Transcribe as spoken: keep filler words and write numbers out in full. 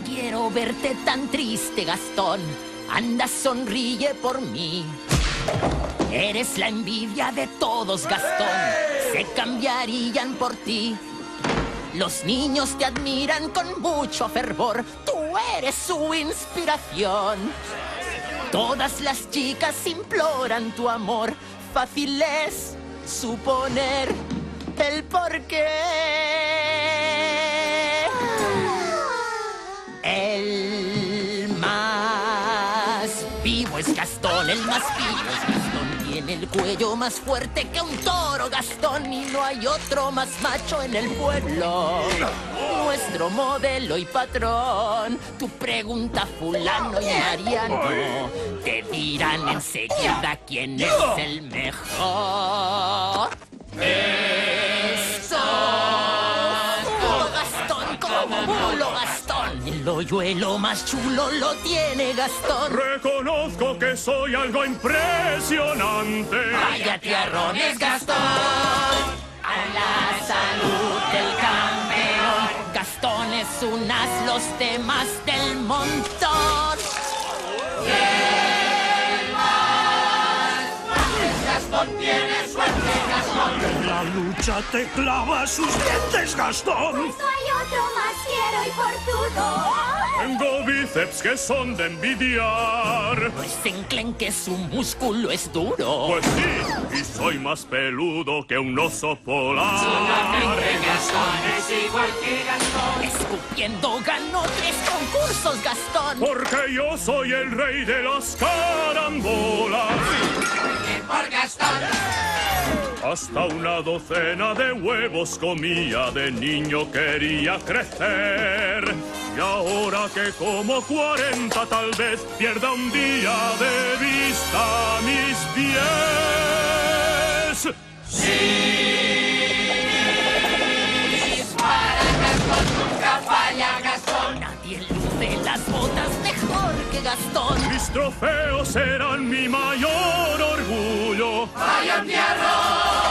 quiero verte tan triste, Gastón. Anda, sonríe por mí. Eres la envidia de todos, Gastón. Se cambiarían por ti. Los niños te admiran con mucho fervor. Tú eres su inspiración. Todas las chicas imploran tu amor. Fácil es suponer el porqué. El más vivo es Gastón, el más vivo es Gastón. Tiene el cuello más fuerte que un toro, Gastón, y no hay otro más macho en el pueblo. Nuestro modelo y patrón. Tu pregunta, fulano y mariano, te dirán enseguida quién es el mejor. Eso. Como Gastón, como mulo Gastón. El hoyuelo más chulo lo tiene Gastón. Reconozco que soy algo impresionante. Vaya tiarrones, Gastón. A la salud del campeón. Gastón es un as, los demás del montón. ¿Quién más? Gastón tiene suerte, Gastón. En la lucha te clava sus dientes, Gastón. Pues no hay otro más fiero y forzudo. Tengo bíceps que son de envidiar. No es enclenque, su músculo es duro. Pues sí, y soy más peludo que un oso polar. Gastón es igual que Gastón. Escupiendo ganó tres concursos, Gastón. Porque yo soy el rey de las carambolas. Por Gastón. Hasta una docena de huevos comía, de niño quería crecer. Y ahora que como cuarenta tal vez pierda un día de vista mis pies. Sí, dispara Gastón, nunca falla Gastón. Nadie luce las botas mejor que Gastón. Mis trofeos serán mi mayor orgullo. ¡Vaya un tierra!